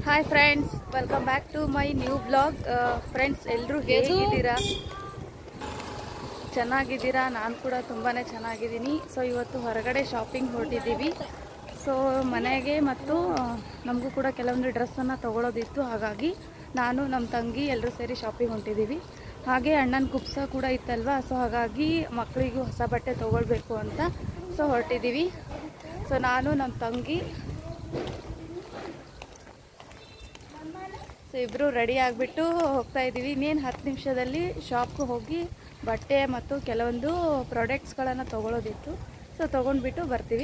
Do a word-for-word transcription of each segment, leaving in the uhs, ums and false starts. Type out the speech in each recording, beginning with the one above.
Hi friends, welcome back to my new blog. Friends, ಎಲ್ಲರೂ ಹೇಗಿದ್ದೀರಾ? ಚೆನ್ನಾಗಿದ್ದೀರಾ? ನಾನು ಕೂಡ ತುಂಬಾ ಚೆನ್ನಾಗಿದ್ದೀನಿ. ಸೊ ಇವತ್ತು ಹೊರಗಡೆ ಶಾಪಿಂಗ್ ಹೊರಟಿದ್ದೀವಿ. ಸೊ ಮನೆಗೆ ಮತ್ತು ನಮಗೂ ಕೂಡ ಕೆಲವೊಂದು ಡ್ರೆಸ್ಸನ್ನು ತೊಗೊಳೋದಿತ್ತು. ಹಾಗಾಗಿ ನಾನು ನಮ್ಮ ತಂಗಿ ಎಲ್ಲರೂ ಸೇರಿ ಶಾಪಿಂಗ್ ಹೊಂಟಿದ್ದೀವಿ. ಹಾಗೆ ಅಣ್ಣನ ಕುಪ್ಸ ಕೂಡ ಇತ್ತಲ್ವ, ಸೊ ಹಾಗಾಗಿ ಮಕ್ಕಳಿಗೂ ಹೊಸ ಬಟ್ಟೆ ತೊಗೊಳ್ಬೇಕು ಅಂತ ಸೊ ಹೊರಟಿದ್ದೀವಿ. ಸೊ ನಾನು ನಮ್ಮ ತಂಗಿ ಸೊ ಇಬ್ಬರು ರೆಡಿ ಆಗಿಬಿಟ್ಟು ಹೋಗ್ತಾ ಇದ್ದೀವಿ. ಇನ್ನೇನು ಹತ್ತು ನಿಮಿಷದಲ್ಲಿ ಶಾಪ್ಗೆ ಹೋಗಿ ಬಟ್ಟೆ ಮತ್ತು ಕೆಲವೊಂದು ಪ್ರಾಡಕ್ಟ್ಸ್ಗಳನ್ನು ತೊಗೊಳೋದಿತ್ತು. ಸೊ ತೊಗೊಂಡ್ಬಿಟ್ಟು ಬರ್ತೀವಿ.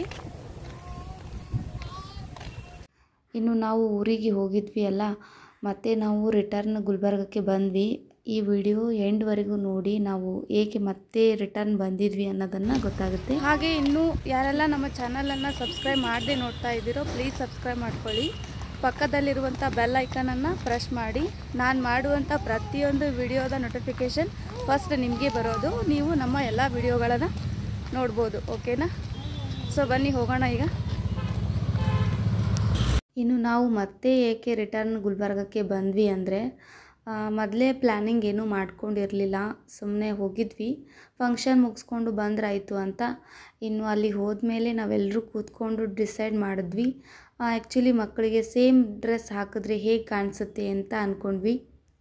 ಇನ್ನು ನಾವು ಊರಿಗೆ ಹೋಗಿದ್ವಿ ಅಲ್ಲ, ಮತ್ತು ನಾವು ರಿಟರ್ನ್ ಗುಲ್ಬರ್ಗಕ್ಕೆ ಬಂದ್ವಿ. ಈ ವಿಡಿಯೋ ಎಂಡ್ವರೆಗೂ ನೋಡಿ ನಾವು ಏಕೆ ಮತ್ತೆ ರಿಟರ್ನ್ ಬಂದಿದ್ವಿ ಅನ್ನೋದನ್ನು ಗೊತ್ತಾಗುತ್ತೆ. ಹಾಗೆ ಇನ್ನೂ ಯಾರೆಲ್ಲ ನಮ್ಮ ಚಾನಲನ್ನು ಸಬ್ಸ್ಕ್ರೈಬ್ ಮಾಡದೆ ನೋಡ್ತಾ ಇದ್ದೀರೋ ಪ್ಲೀಸ್ ಸಬ್ಸ್ಕ್ರೈಬ್ ಮಾಡ್ಕೊಳ್ಳಿ. ಪಕ್ಕದಲ್ಲಿರುವಂಥ ಬೆಲ್ ಐಕನನ್ನು ಪ್ರೆಸ್ ಮಾಡಿ. ನಾನು ಮಾಡುವಂಥ ಪ್ರತಿಯೊಂದು ವಿಡಿಯೋದ ನೋಟಿಫಿಕೇಷನ್ ಫಸ್ಟ್ ನಿಮಗೆ ಬರೋದು. ನೀವು ನಮ್ಮ ಎಲ್ಲ ವಿಡಿಯೋಗಳನ್ನು ನೋಡ್ಬೋದು. ಓಕೆನಾ? ಸೊ ಬನ್ನಿ ಹೋಗೋಣ ಈಗ. ಇನ್ನು ನಾವು ಮತ್ತೆ ಏಕೆ ರಿಟರ್ನ್ ಗುಲ್ಬರ್ಗಕ್ಕೆ ಬಂದ್ವಿ ಅಂದರೆ, ಮೊದಲೇ ಪ್ಲ್ಯಾನಿಂಗ್ ಏನೂ ಮಾಡ್ಕೊಂಡಿರಲಿಲ್ಲ. ಸುಮ್ಮನೆ ಹೋಗಿದ್ವಿ, ಫಂಕ್ಷನ್ ಮುಗಿಸ್ಕೊಂಡು ಬಂದ್ರಾಯಿತು ಅಂತ. ಇನ್ನು ಅಲ್ಲಿ ಹೋದ್ಮೇಲೆ ನಾವೆಲ್ಲರೂ ಕೂತ್ಕೊಂಡು ಡಿಸೈಡ್ ಮಾಡಿದ್ವಿ. ಆ್ಯಕ್ಚುಲಿ ಮಕ್ಕಳಿಗೆ ಸೇಮ್ ಡ್ರೆಸ್ ಹಾಕಿದ್ರೆ ಹೇಗೆ ಕಾಣಿಸುತ್ತೆ ಅಂತ ಅಂದ್ಕೊಂಡ್ವಿ.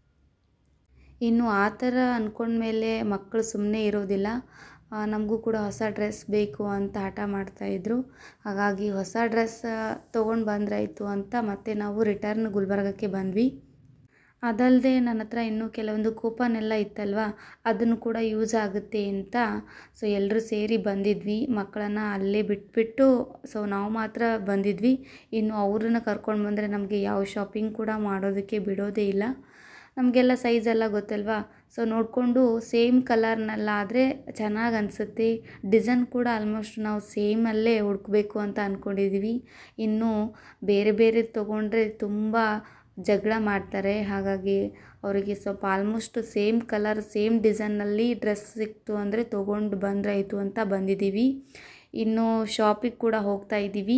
ಇನ್ನು ಆ ಥರ ಅಂದ್ಕೊಂಡ್ಮೇಲೆ ಮಕ್ಕಳು ಸುಮ್ಮನೆ ಇರೋದಿಲ್ಲ. ನಮಗೂ ಕೂಡ ಹೊಸ ಡ್ರೆಸ್ ಬೇಕು ಅಂತ ಹಠ ಮಾಡ್ತಾಯಿದ್ರು. ಹಾಗಾಗಿ ಹೊಸ ಡ್ರೆಸ್ ತೊಗೊಂಡು ಬಂದ್ರಾಯಿತು ಅಂತ ಮತ್ತೆ ನಾವು ರಿಟರ್ನ್ ಗುಲ್ಬರ್ಗಕ್ಕೆ ಬಂದ್ವಿ. ಅದಲ್ಲದೆ ನನ್ನ ಹತ್ರ ಇನ್ನೂ ಕೆಲವೊಂದು ಕೂಪನ್ ಎಲ್ಲ ಇತ್ತಲ್ವ, ಅದನ್ನು ಕೂಡ ಯೂಸ್ ಆಗುತ್ತೆ ಅಂತ ಸೊ ಎಲ್ಲರೂ ಸೇರಿ ಬಂದಿದ್ವಿ. ಮಕ್ಕಳನ್ನು ಅಲ್ಲೇ ಬಿಟ್ಬಿಟ್ಟು ಸೊ ನಾವು ಮಾತ್ರ ಬಂದಿದ್ವಿ. ಇನ್ನು ಅವ್ರನ್ನ ಕರ್ಕೊಂಡು ಬಂದರೆ ನಮಗೆ ಯಾವ ಶಾಪಿಂಗ್ ಕೂಡ ಮಾಡೋದಕ್ಕೆ ಬಿಡೋದೇ ಇಲ್ಲ. ನಮಗೆಲ್ಲ ಸೈಜ್ ಎಲ್ಲ ಗೊತ್ತಲ್ವಾ, ಸೊ ನೋಡಿಕೊಂಡು ಸೇಮ್ ಕಲರ್ನಲ್ಲಾದರೆ ಚೆನ್ನಾಗಿ ಅನಿಸುತ್ತೆ. ಡಿಸೈನ್ ಕೂಡ ಆಲ್ಮೋಸ್ಟ್ ನಾವು ಸೇಮಲ್ಲೇ ಹುಡುಕಬೇಕು ಅಂತ ಅಂದ್ಕೊಂಡಿದ್ದೀವಿ. ಇನ್ನು ಬೇರೆ ಬೇರೆ ತೊಗೊಂಡ್ರೆ ತುಂಬ ಜಗಳ ಮಾಡ್ತಾರೆ. ಹಾಗಾಗಿ ಅವರಿಗೆ ಸ್ವಲ್ಪ ಆಲ್ಮೋಸ್ಟ್ ಸೇಮ್ ಕಲರ್ ಸೇಮ್ ಡಿಸೈನಲ್ಲಿ ಡ್ರೆಸ್ ಸಿಕ್ತು ಅಂದರೆ ತೊಗೊಂಡು ಬಂದ್ರಾಯಿತು ಅಂತ ಬಂದಿದ್ದೀವಿ. ಇನ್ನು ಶಾಪಿಗೆ ಕೂಡ ಹೋಗ್ತಾ ಇದ್ದೀವಿ.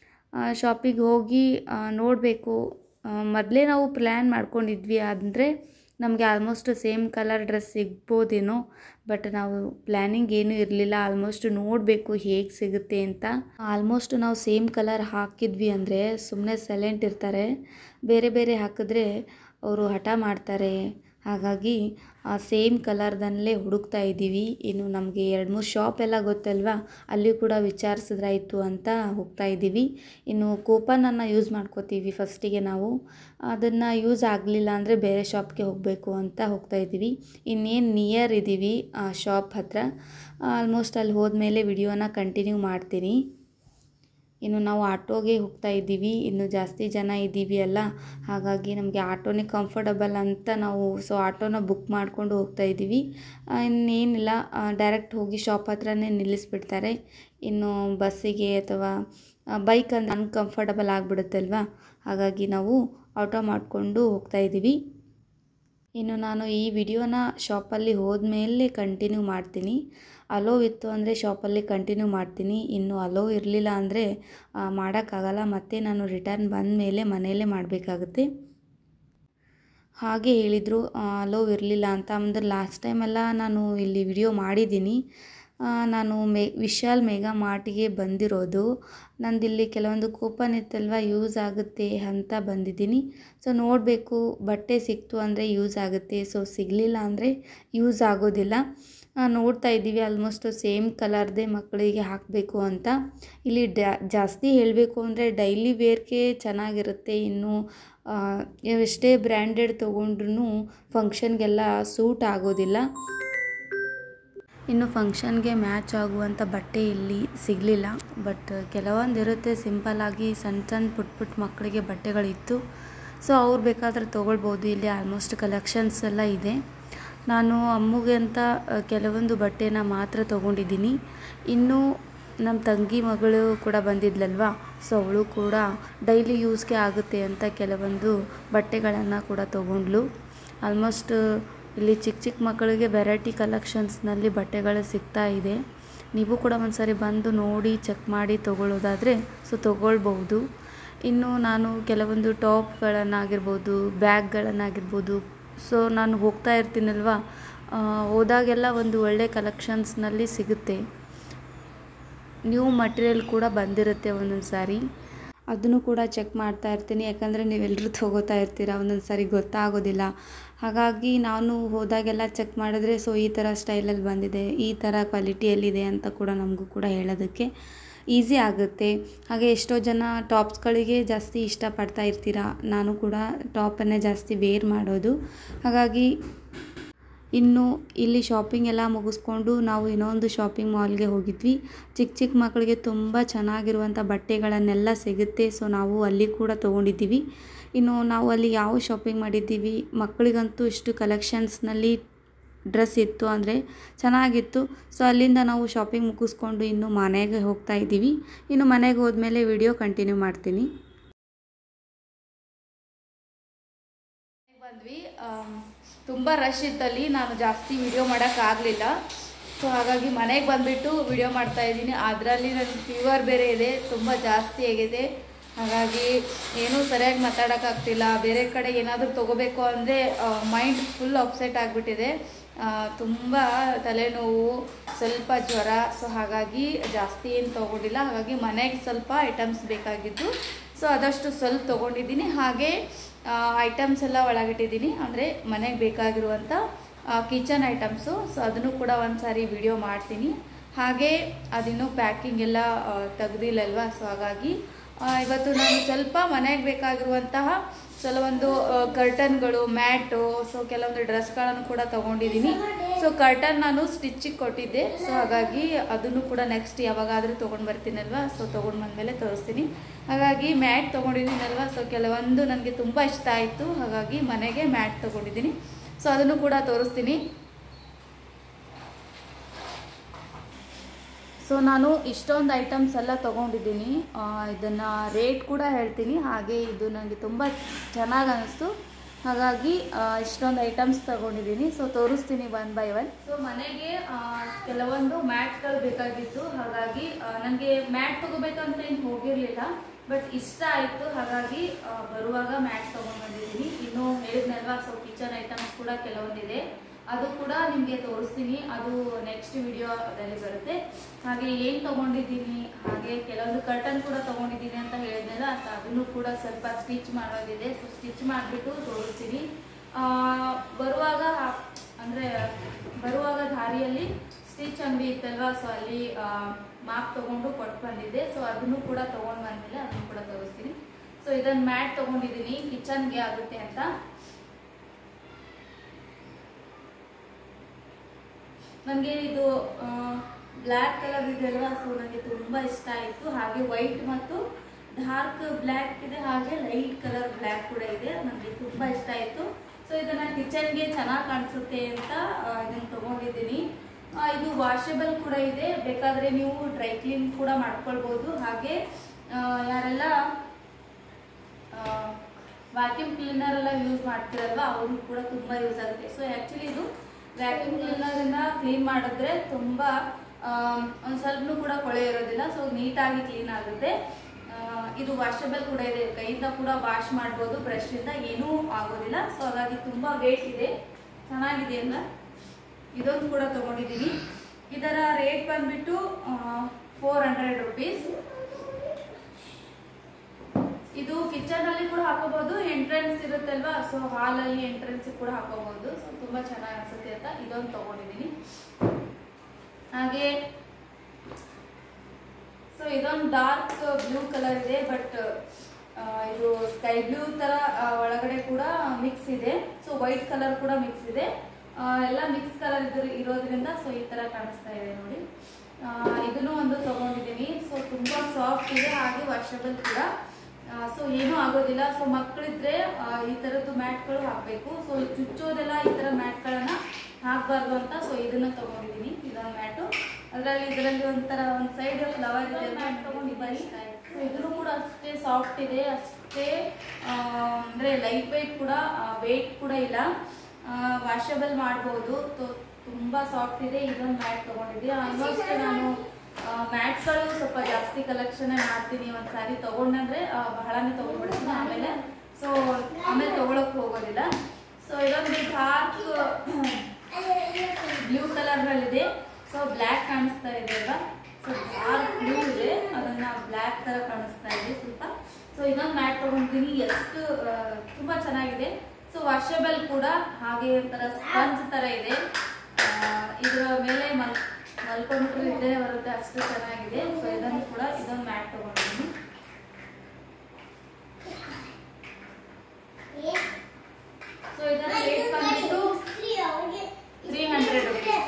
ಶಾಪಿಗೆ ಹೋಗಿ ನೋಡಬೇಕು. ಮೊದಲೇ ನಾವು ಪ್ಲ್ಯಾನ್ ಮಾಡ್ಕೊಂಡಿದ್ವಿ, ಅಂದರೆ ನಮಗೆ ಆಲ್ಮೋಸ್ಟ್ ಸೇಮ್ ಕಲರ್ ಡ್ರೆಸ್ ಸಿಗ್ಬೋದೇನೋ. ಬಟ್ ನಾವು ಪ್ಲ್ಯಾನಿಂಗ್ ಏನೂ ಇರಲಿಲ್ಲ. ಆಲ್ಮೋಸ್ಟ್ ನೋಡಬೇಕು ಹೇಗೆ ಸಿಗುತ್ತೆ ಅಂತ. ಆಲ್ಮೋಸ್ಟ್ ನಾವು ಸೇಮ್ ಕಲರ್ ಹಾಕಿದ್ವಿ ಅಂದರೆ ಸುಮ್ಮನೆ ಸೈಲೆಂಟ್ ಇರ್ತಾರೆ. ಬೇರೆ ಬೇರೆ ಹಾಕಿದ್ರೆ ಅವರು ಹಠ ಮಾಡ್ತಾರೆ. ಹಾಗಾಗಿ ಆ ಸೇಮ್ ಕಲರ್ದಲ್ಲೇ ಹುಡುಕ್ತಾ ಇದ್ದೀವಿ. ಇನ್ನು ನಮಗೆ ಎರಡು ಮೂರು ಶಾಪ್ ಎಲ್ಲ ಗೊತ್ತಲ್ವ, ಅಲ್ಲಿ ಕೂಡ ವಿಚಾರಿಸಿದ್ರಾಯಿತು ಅಂತ ಹೋಗ್ತಾ ಇದ್ದೀವಿ. ಇನ್ನು ಕೂಪನನ್ನು ಯೂಸ್ ಮಾಡ್ಕೋತೀವಿ ಫಸ್ಟಿಗೆ ನಾವು. ಅದನ್ನು ಯೂಸ್ ಆಗಲಿಲ್ಲ ಅಂದರೆ ಬೇರೆ ಶಾಪ್ಗೆ ಹೋಗಬೇಕು ಅಂತ ಹೋಗ್ತಾ ಇದ್ದೀವಿ. ಇನ್ನೇನು ನಿಯರ್ ಇದ್ದೀವಿ ಆ ಶಾಪ್ ಹತ್ರ. ಆಲ್ಮೋಸ್ಟ್ ಅಲ್ಲಿ ಹೋದ್ಮೇಲೆ ವಿಡಿಯೋನ ಕಂಟಿನ್ಯೂ ಮಾಡ್ತೀನಿ. ಇನ್ನು ನಾವು ಆಟೋಗೆ ಹೋಗ್ತಾ ಇದ್ದೀವಿ. ಇನ್ನು ಜಾಸ್ತಿ ಜನ ಇದ್ದೀವಿ ಅಲ್ಲ, ಹಾಗಾಗಿ ನಮಗೆ ಆಟೋನೇ ಕಂಫರ್ಟಬಲ್ ಅಂತ ನಾವು ಸೊ ಆಟೋನ ಬುಕ್ ಮಾಡಿಕೊಂಡು ಹೋಗ್ತಾ ಇದ್ದೀವಿ. ಇನ್ನೇನಿಲ್ಲ, ಡೈರೆಕ್ಟ್ ಹೋಗಿ ಶಾಪ್ ಹತ್ರನೇ ನಿಲ್ಲಿಸ್ಬಿಡ್ತಾರೆ. ಇನ್ನು ಬಸ್ಸಿಗೆ ಅಥವಾ ಬೈಕ್ ಅಂದರೆ ಅನ್ಕಂಫರ್ಟಬಲ್ ಆಗಿಬಿಡುತ್ತಲ್ವ, ಹಾಗಾಗಿ ನಾವು ಆಟೋ ಮಾಡಿಕೊಂಡು ಹೋಗ್ತಾ ಇದ್ದೀವಿ. ಇನ್ನು ನಾನು ಈ ವಿಡಿಯೋನ ಶಾಪಲ್ಲಿ ಹೋದ್ಮೇಲೆ ಕಂಟಿನ್ಯೂ ಮಾಡ್ತೀನಿ. ಅಲೋ ಇತ್ತು ಅಂದರೆ ಶಾಪಲ್ಲಿ ಕಂಟಿನ್ಯೂ ಮಾಡ್ತೀನಿ. ಇನ್ನು ಅಲೋ ಇರಲಿಲ್ಲ ಅಂದರೆ ಮಾಡೋಕ್ಕಾಗಲ್ಲ. ಮತ್ತು ನಾನು ರಿಟರ್ನ್ ಬಂದ ಮೇಲೆ ಮನೆಯಲ್ಲೇ ಮಾಡಬೇಕಾಗುತ್ತೆ. ಹಾಗೆ ಹೇಳಿದರು, ಅಲೋ ಇರಲಿಲ್ಲ ಅಂತ. ಅಂದರೆ ಲಾಸ್ಟ್ ಟೈಮೆಲ್ಲ ನಾನು ಇಲ್ಲಿ ವಿಡಿಯೋ ಮಾಡಿದ್ದೀನಿ. ನಾನು ಮೇ ವಿಶಾಲ್ ಮೆಗಾ ಮಾರ್ಟಿಗೆ ಬಂದಿರೋದು. ನಂದಿಲ್ಲಿ ಕೆಲವೊಂದು ಕೂಪನ್ ಇತ್ತಲ್ವ, ಯೂಸ್ ಆಗುತ್ತೆ ಅಂತ ಬಂದಿದ್ದೀನಿ. ಸೊ ನೋಡಬೇಕು, ಬಟ್ಟೆ ಸಿಕ್ತು ಅಂದರೆ ಯೂಸ್ ಆಗುತ್ತೆ, ಸೊ ಸಿಗಲಿಲ್ಲ ಅಂದರೆ ಯೂಸ್ ಆಗೋದಿಲ್ಲ. ನೋಡ್ತಾ ಇದ್ದೀವಿ, ಆಲ್ಮೋಸ್ಟ್ ಸೇಮ್ ಕಲರ್ದೇ ಮಕ್ಕಳಿಗೆ ಹಾಕಬೇಕು ಅಂತ. ಇಲ್ಲಿ ಜಾಸ್ತಿ ಹೇಳಬೇಕು ಅಂದರೆ ಡೈಲಿ ವೇರ್ಗೆ ಚೆನ್ನಾಗಿರುತ್ತೆ. ಇನ್ನು ಎಷ್ಟೇ ಬ್ರ್ಯಾಂಡೆಡ್ ತೊಗೊಂಡ್ರೂ ಫಂಕ್ಷನ್ಗೆಲ್ಲ ಸೂಟ್ ಆಗೋದಿಲ್ಲ. ಇನ್ನು ಫಂಕ್ಷನ್ಗೆ ಮ್ಯಾಚ್ ಆಗುವಂಥ ಬಟ್ಟೆ ಇಲ್ಲಿ ಸಿಗಲಿಲ್ಲ. ಬಟ್ ಕೆಲವೊಂದು ಇರುತ್ತೆ ಸಿಂಪಲ್ಲಾಗಿ ಸಣ್ಣ ಸಣ್ಣ ಪುಟ್ಟ ಪುಟ್ಟ ಮಕ್ಕಳಿಗೆ ಬಟ್ಟೆಗಳಿತ್ತು. ಸೊ ಅವ್ರು ಬೇಕಾದರೆ ತೊಗೊಳ್ಬೋದು. ಇಲ್ಲಿ ಆಲ್ಮೋಸ್ಟ್ ಕಲೆಕ್ಷನ್ಸ್ ಎಲ್ಲ ಇದೆ. ನಾನು ಅಮ್ಮಗೆ ಅಂತ ಕೆಲವೊಂದು ಬಟ್ಟೆನ ಮಾತ್ರ ತೊಗೊಂಡಿದ್ದೀನಿ. ಇನ್ನು ನಮ್ಮ ತಂಗಿ ಮಗಳು ಕೂಡ ಬಂದಿದ್ಲಲ್ವ, ಸೊ ಅವಳು ಕೂಡ ಡೈಲಿ ಯೂಸ್ಗೆ ಆಗುತ್ತೆ ಅಂತ ಕೆಲವೊಂದು ಬಟ್ಟೆಗಳನ್ನು ಕೂಡ ತೊಗೊಂಡ್ಳು. ಆಲ್ಮೋಸ್ಟ್ ಇಲ್ಲಿ ಚಿಕ್ಕ ಚಿಕ್ಕ ಮಕ್ಕಳಿಗೆ ವೆರೈಟಿ ಕಲೆಕ್ಷನ್ಸ್ನಲ್ಲಿ ಬಟ್ಟೆಗಳು ಸಿಗ್ತಾ ಇದೆ. ನೀವು ಕೂಡ ಒಂದು ಸಾರಿ ಬಂದು ನೋಡಿ ಚೆಕ್ ಮಾಡಿ ತೊಗೊಳ್ಳೋದಾದರೆ ಸೊ ತೊಗೊಳ್ಬಹುದು. ಇನ್ನು ನಾನು ಕೆಲವೊಂದು ಟಾಪ್ಗಳನ್ನಾಗಿರ್ಬೋದು, ಬ್ಯಾಗ್ಗಳನ್ನಾಗಿರ್ಬೋದು, ಸೊ ನಾನು ಹೋಗ್ತಾ ಇರ್ತೀನಲ್ವ, ಹೋದಾಗೆಲ್ಲ ಒಂದು ಒಳ್ಳೆ ಕಲೆಕ್ಷನ್ಸ್ನಲ್ಲಿ ಸಿಗುತ್ತೆ. ನ್ಯೂ ಮಟೀರಿಯಲ್ ಕೂಡ ಬಂದಿರುತ್ತೆ ಒಂದೊಂದು ಸಾರಿ, ಅದನ್ನು ಕೂಡ ಚೆಕ್ ಮಾಡ್ತಾ ಇರ್ತೀನಿ. ಯಾಕಂದರೆ ನೀವೆಲ್ಲರೂ ತೊಗೋತಾ ಇರ್ತೀರ, ಒಂದೊಂದು ಸಾರಿ ಗೊತ್ತಾಗೋದಿಲ್ಲ. ಹಾಗಾಗಿ ನಾನು ಹೋದಾಗೆಲ್ಲ ಚೆಕ್ ಮಾಡಿದ್ರೆ ಸೊ ಈ ಥರ ಸ್ಟೈಲಲ್ಲಿ ಬಂದಿದೆ, ಈ ಥರ ಕ್ವಾಲಿಟಿಯಲ್ಲಿದೆ ಅಂತ ಕೂಡ ನಮಗೂ ಕೂಡ ಹೇಳೋದಕ್ಕೆ ಈಸಿ ಆಗುತ್ತೆ. ಹಾಗೆ ಎಷ್ಟೋ ಜನ ಟಾಪ್ಸ್ಗಳಿಗೆ ಜಾಸ್ತಿ ಇಷ್ಟಪಡ್ತಾ ಇರ್ತೀರ, ನಾನು ಕೂಡ ಟಾಪನ್ನೇ ಜಾಸ್ತಿ ವೇರ್ ಮಾಡೋದು. ಹಾಗಾಗಿ ಇನ್ನು ಇಲ್ಲಿ ಶಾಪಿಂಗ್ ಎಲ್ಲ ಮುಗಿಸ್ಕೊಂಡು ನಾವು ಇನ್ನೊಂದು ಶಾಪಿಂಗ್ ಮಾಲ್ಗೆ ಹೋಗಿದ್ವಿ. ಚಿಕ್ಕ ಚಿಕ್ಕ ಮಕ್ಕಳಿಗೆ ತುಂಬ ಚೆನ್ನಾಗಿರುವಂಥ ಬಟ್ಟೆಗಳನ್ನೆಲ್ಲ ಸಿಗುತ್ತೆ, ಸೊ ನಾವು ಅಲ್ಲಿ ಕೂಡ ತೊಗೊಂಡಿದ್ದೀವಿ. ಇನ್ನು ನಾವು ಅಲ್ಲಿ ಯಾವ ಶಾಪಿಂಗ್ ಮಾಡಿದ್ದೀವಿ, ಮಕ್ಕಳಿಗಂತೂ ಇಷ್ಟು ಕಲೆಕ್ಷನ್ಸ್ನಲ್ಲಿ ಡ್ರೆಸ್ ಇತ್ತು ಅಂದರೆ ಚೆನ್ನಾಗಿತ್ತು. ಸೊ ಅಲ್ಲಿಂದ ನಾವು ಶಾಪಿಂಗ್ ಮುಗಿಸ್ಕೊಂಡು ಇನ್ನು ಮನೆಗೆ ಹೋಗ್ತಾ ಇದ್ದೀವಿ. ಇನ್ನು ಮನೆಗೆ ಹೋದ್ಮೇಲೆ ವಿಡಿಯೋ ಕಂಟಿನ್ಯೂ ಮಾಡ್ತೀನಿ. ಬಂದ್ವಿ, ತುಂಬ ರಶ್ ಇತ್ತಲ್ಲಿ, ನಾನು ಜಾಸ್ತಿ ವಿಡಿಯೋ ಮಾಡೋಕ್ಕಾಗಲಿಲ್ಲ. ಸೊ ಹಾಗಾಗಿ ಮನೆಗೆ ಬಂದುಬಿಟ್ಟು ವಿಡಿಯೋ ಮಾಡ್ತಾಯಿದ್ದೀನಿ. ಅದರಲ್ಲಿ ನನ್ನ ಫೀವರ್ ಬೇರೆ ಇದೆ, ತುಂಬ ಜಾಸ್ತಿ ಆಗಿದೆ. ಹಾಗಾಗಿ ಏನೂ ಸರಿಯಾಗಿ ಮಾತಾಡೋಕ್ಕಾಗ್ತಿಲ್ಲ. ಬೇರೆ ಕಡೆ ಏನಾದರೂ ತೊಗೋಬೇಕು ಅಂದರೆ ಮೈಂಡ್ ಫುಲ್ ಅಪ್ಸೆಟ್ ಆಗಿಬಿಟ್ಟಿದೆ. ತುಂಬ ತಲೆನೋವು, ಸ್ವಲ್ಪ ಜ್ವರ. ಸೊ ಹಾಗಾಗಿ ಜಾಸ್ತಿ ಏನು ತೊಗೊಂಡಿಲ್ಲ. ಹಾಗಾಗಿ ಮನೆಗೆ ಸ್ವಲ್ಪ ಐಟಮ್ಸ್ ಬೇಕಾಗಿದ್ದು, ಸೊ ಆದಷ್ಟು ಸ್ವಲ್ಪ ತೊಗೊಂಡಿದ್ದೀನಿ. ಹಾಗೆ ಐಟಮ್ಸ್ ಎಲ್ಲ ಒಳಗಿಟ್ಟಿದ್ದೀನಿ, ಅಂದರೆ ಮನೆಗೆ ಬೇಕಾಗಿರುವಂಥ ಕಿಚನ್ ಐಟಮ್ಸು. ಸೊ ಅದನ್ನು ಕೂಡ ಒಂದು ಸಾರಿ ವಿಡಿಯೋ ಮಾಡ್ತೀನಿ. ಹಾಗೆ ಅದಿನ್ನೂ ಪ್ಯಾಕಿಂಗ್ ಎಲ್ಲ ತೆಗ್ದಿಲ್ಲಲ್ವ, ಸೊ ಹಾಗಾಗಿ ಇವತ್ತು ನಾನು ಸ್ವಲ್ಪ ಮನೆಗೆ ಬೇಕಾಗಿರುವಂತಹ ಕೆಲವೊಂದು ಕರ್ಟನ್ಗಳು, ಮ್ಯಾಟು, ಸೊ ಕೆಲವೊಂದು ಡ್ರೆಸ್ಗಳನ್ನು ಕೂಡ ತೊಗೊಂಡಿದ್ದೀನಿ. ಸೊ ಕರ್ಟನ್ ನಾನು ಸ್ಟಿಚ್ಚಿಗೆ ಕೊಟ್ಟಿದ್ದೆ, ಸೊ ಹಾಗಾಗಿ ಅದನ್ನು ಕೂಡ ನೆಕ್ಸ್ಟ್ ಯಾವಾಗಾದರೂ ತೊಗೊಂಡು ಬರ್ತೀನಲ್ವ, ಸೊ ತೊಗೊಂಡು ಬಂದಮೇಲೆ ತೋರಿಸ್ತೀನಿ. ಹಾಗಾಗಿ ಮ್ಯಾಟ್ ತೊಗೊಂಡಿದ್ದೀನಲ್ವ, ಸೊ ಕೆಲವೊಂದು ನನಗೆ ತುಂಬ ಇಷ್ಟ ಆಯಿತು, ಹಾಗಾಗಿ ಮನೆಗೆ ಮ್ಯಾಟ್ ತೊಗೊಂಡಿದ್ದೀನಿ. ಸೊ ಅದನ್ನು ಕೂಡ ತೋರಿಸ್ತೀನಿ. ಸೊ ನಾನು ಇಷ್ಟೊಂದು ಐಟಮ್ಸ್ ಎಲ್ಲ ತೊಗೊಂಡಿದ್ದೀನಿ. ಇದನ್ನು ರೇಟ್ ಕೂಡ ಹೇಳ್ತೀನಿ. ಹಾಗೆ ಇದು ನನಗೆ ತುಂಬ ಚೆನ್ನಾಗಿ ಅನ್ನಿಸ್ತು, ಹಾಗಾಗಿ ಇಷ್ಟೊಂದು ಐಟಮ್ಸ್ ತೊಗೊಂಡಿದ್ದೀನಿ. ಸೊ ತೋರಿಸ್ತೀನಿ ಒನ್ ಬೈ ಒನ್. ಸೊ ಮನೆಗೆ ಕೆಲವೊಂದು ಮ್ಯಾಟ್ಗಳು ಬೇಕಾಗಿತ್ತು, ಹಾಗಾಗಿ ನನಗೆ ಮ್ಯಾಟ್ ತೊಗೋಬೇಕಂತ ಏನು ಹೋಗಿರಲಿಲ್ಲ, ಬಟ್ ಇಷ್ಟ ಆಯಿತು. ಹಾಗಾಗಿ ಬರುವಾಗ ಮ್ಯಾಟ್ ತೊಗೊಂಡು ಬಂದಿದ್ದೀನಿ. ಇನ್ನೂ ಹೇಳಿದ್ನಲ್ವಾ, ಸೊ ಕಿಚನ್ ಐಟಮ್ಸ್ ಕೂಡ ಕೆಲವೊಂದಿದೆ, ಅದು ಕೂಡ ನಿಮಗೆ ತೋರಿಸ್ತೀನಿ. ಅದು ನೆಕ್ಸ್ಟ್ ವಿಡಿಯೋದಲ್ಲಿ ಬರುತ್ತೆ. ಹಾಗೆ ಏನು ತೊಗೊಂಡಿದ್ದೀನಿ, ಹಾಗೆ ಕೆಲವೊಂದು ಕರ್ಟನ್ ಕೂಡ ತೊಗೊಂಡಿದ್ದೀನಿ ಅಂತ ಹೇಳಿದ್ನಲ್ಲ, ಅದನ್ನು ಕೂಡ ಸ್ವಲ್ಪ ಸ್ಟಿಚ್ ಮಾಡೋದಿದೆ. ಸೊ ಸ್ಟಿಚ್ ಮಾಡಿಬಿಟ್ಟು ತೋರಿಸ್ತೀನಿ. ಬರುವಾಗ ಅಂದರೆ ಬರುವಾಗ ದಾರಿಯಲ್ಲಿ ಸ್ಟಿಚ್ ಅಂಗಡಿ ಇತ್ತಲ್ವ, ಸೊ ಅಲ್ಲಿ ಮಾಪ್ ತೊಗೊಂಡು ಕೊಟ್ಟು ಬಂದಿದ್ದೆ. ಸೊ ಅದನ್ನು ಕೂಡ ತೊಗೊಂಡು ಬಂದಿಲ್ಲ, ಅದನ್ನು ಕೂಡ ತೋರಿಸ್ತೀನಿ. ಸೊ ಇದನ್ನು ಮ್ಯಾಟ್ ತೊಗೊಂಡಿದ್ದೀನಿ, ಕಿಚನ್ಗೆ ಆಗುತ್ತೆ ಅಂತ. ನನಗೆ ಇದು ಬ್ಲ್ಯಾಕ್ ಕಲರ್ ಇದೆ ಅಲ್ವಾ, ಸೊ ನನಗೆ ತುಂಬ ಇಷ್ಟ ಆಯಿತು. ಹಾಗೆ ವೈಟ್ ಮತ್ತು ಡಾರ್ಕ್ ಬ್ಲ್ಯಾಕ್ ಇದೆ, ಹಾಗೆ ಲೈಟ್ ಕಲರ್ ಬ್ಲ್ಯಾಕ್ ಕೂಡ ಇದೆ, ನನಗೆ ತುಂಬ ಇಷ್ಟ ಆಯಿತು. ಸೊ ಇದನ್ನು ಕಿಚನ್ಗೆ ಚೆನ್ನಾಗಿ ಕಾಣಿಸುತ್ತೆ ಅಂತ ಇದನ್ನು ತೊಗೊಂಡಿದ್ದೀನಿ. ಇದು ವಾಷೇಬಲ್ ಕೂಡ ಇದೆ, ಬೇಕಾದರೆ ನೀವು ಡ್ರೈ ಕ್ಲೀನ್ ಕೂಡ ಮಾಡ್ಕೊಳ್ಬೋದು. ಹಾಗೆ ಯಾರೆಲ್ಲ ವ್ಯಾಕ್ಯೂಮ್ ಕ್ಲೀನರ್ ಎಲ್ಲ ಯೂಸ್ ಮಾಡ್ತಿರಲ್ವ, ಅವ್ರಿಗೂ ಕೂಡ ತುಂಬ ಯೂಸ್ ಆಗುತ್ತೆ. ಸೊ ಆ್ಯಕ್ಚುಲಿ ಇದು ವ್ಯಾಕ್ಯೂಮ್ ಕ್ಲೀನರಿಂದ ಕ್ಲೀನ್ ಮಾಡಿದ್ರೆ ತುಂಬ ಒಂದು ಸ್ವಲ್ಪನೂ ಕೂಡ ಕೊಳೆ ಇರೋದಿಲ್ಲ, ಸೊ ನೀಟಾಗಿ ಕ್ಲೀನ್ ಆಗುತ್ತೆ. ಇದು ವಾಷಬಲ್ ಕೂಡ ಇದೆ, ಕೈಯಿಂದ ಕೂಡ ವಾಶ್ ಮಾಡ್ಬೋದು, ಬ್ರಷಿಂದ ಏನೂ ಆಗೋದಿಲ್ಲ. ಸೊ ಹಾಗಾಗಿ ತುಂಬ ವೇಟ್ ಇದೆ, ಚೆನ್ನಾಗಿದೆ ಅಲ್ಲ. ಇದೊಂದು ಕೂಡ ತೊಗೊಂಡಿದ್ದೀನಿ. ಇದರ ರೇಟ್ ಬಂದ್ಬಿಟ್ಟು ಫೋರ್ ಹಂಡ್ರೆಡ್ ರುಪೀಸ್. ಇದು ಕಿಚನಲ್ಲಿ ಕೂಡ ಹಾಕೋಬಹುದು, ಎಂಟ್ರೆನ್ಸ್ ಇರುತ್ತಲ್ವಾ, ಸೊ ಹಾಲಲ್ಲಿ ಎಂಟ್ರೆನ್ಸ್ ಕೂಡ ಹಾಕೋಬಹುದು. ಸೊ ತುಂಬಾ ಚೆನ್ನಾಗಿ ಅನ್ಸುತ್ತೆ ಅಂತ ಇದೊಂದು ತಗೊಂಡಿದ್ದೀನಿ. ಹಾಗೆ ಸೊ ಇದೊಂದು ಡಾರ್ಕ್ ಬ್ಲೂ ಕಲರ್ ಇದೆ, ಬಟ್ ಇದು ಸ್ಕೈ ಬ್ಲೂ ತರ ಒಳಗಡೆ ಕೂಡ ಮಿಕ್ಸ್ ಇದೆ. ಸೊ ವೈಟ್ ಕಲರ್ ಕೂಡ ಮಿಕ್ಸ್ ಇದೆ, ಎಲ್ಲ ಮಿಕ್ಸ್ ಕಲರ್ ಇರೋದ್ರಿಂದ ಸೊ ಈ ತರ ಕಾಣಿಸ್ತಾ ಇದೆ ನೋಡಿ. ಇದನ್ನು ಒಂದು ತಗೊಂಡಿದ್ದೀನಿ. ಸೊ ತುಂಬಾ ಸಾಫ್ಟ್ ಇದೆ, ಹಾಗೆ ವಾಷಬಲ್ ಕೂಡ, ಸೊ ಏನೂ ಆಗೋದಿಲ್ಲ. ಸೊ ಮಕ್ಕಳಿದ್ರೆ ಈ ಥರದ್ದು ಮ್ಯಾಟ್ಗಳು ಹಾಕಬೇಕು. ಸೊ ಚುಚ್ಚೋದೆಲ್ಲ ಈ ಥರ ಮ್ಯಾಟ್ಗಳನ್ನು ಹಾಕಬಾರ್ದು ಅಂತ ಸೊ ಇದನ್ನು ತೊಗೊಂಡಿದ್ದೀನಿ. ಇದೊಂದು ಮ್ಯಾಟು, ಅದರಲ್ಲಿ ಇದರಲ್ಲಿ ಒಂಥರ ಒಂದು ಸೈಡ್ ಫ್ಲವರ್ ಇದೆ, ಮ್ಯಾಟ್ ತೊಗೊಂಡಿದ್ದೀನಿ. ಸೊ ಇದನ್ನು ಕೂಡ ಅಷ್ಟೇ ಸಾಫ್ಟ್ ಇದೆ, ಅಷ್ಟೇ ಅಂದರೆ ಲೈಟ್ ವೆಯ್ಟ್ ಕೂಡ, ವೆಯ್ಟ್ ಕೂಡ ಇಲ್ಲ, ವಾಷಬಲ್ ಮಾಡ್ಬೋದು. ತುಂಬ ಸಾಫ್ಟ್ ಇದೆ. ಇದೊಂದು ಮ್ಯಾಟ್ ತೊಗೊಂಡಿದ್ದೆ. ಆಲ್ಮೋಸ್ಟ್ ನಾನು ಮ್ಯಾಟ್ಗಳು ಸ್ವಲ್ಪ ಜಾಸ್ತಿ ಕಲೆಕ್ಷನ್ ಮಾಡ್ತೀನಿ. ಒಂದು ಸಾರಿ ತೊಗೊಂಡ್ರೆ ಬಹಳನೇ ತೊಗೊಂಡ್ಬಿಡ್ತೀನಿ, ಆಮೇಲೆ ಸೊ ಆಮೇಲೆ ತೊಗೊಳಕ್ಕೆ ಹೋಗೋದಿಲ್ಲ. ಸೊ ಇದೊಂದು ಡಾರ್ಕ್ ಬ್ಲೂ ಕಲರ್ನಲ್ಲಿದೆ. ಸೊ ಬ್ಲ್ಯಾಕ್ ಕಾಣಿಸ್ತಾ ಇದೆ ಅಲ್ವಾ, ಸೊ ಡಾರ್ಕ್ ಬ್ಲೂ ಇದೆ, ಅದನ್ನು ಬ್ಲ್ಯಾಕ್ ಥರ ಕಾಣಿಸ್ತಾ ಇದೆ ಸ್ವಲ್ಪ. ಸೊ ಇದೊಂದು ಮ್ಯಾಟ್ ತೊಗೊಂಡಿದ್ದೀನಿ, ಎಷ್ಟು ತುಂಬ ಚೆನ್ನಾಗಿದೆ. ಸೊ ವಾಷಬಲ್ ಕೂಡ, ಹಾಗೆ ಒಂಥರ ಸ್ಪಂಜ್ ಥರ ಇದೆ. ಇದರ ಮೇಲೆ ಮಲ್ ಮಲ್ಕೊಂಡ್ಬಿಟ್ರೆ ಇದ್ದೇ ಬರುತ್ತೆ, ಅಷ್ಟು ಚೆನ್ನಾಗಿದೆ. ಸೊ ಇದನ್ನು ಕೂಡ ಇದೊಂದು ಮ್ಯಾಟ್ ತೊಗೊಂಡಿದ್ದೀನಿ. ಸೊ ಇದರ ರೇಟ್ ಬಂದ್ಬಿಟ್ಟು three hundred rupees.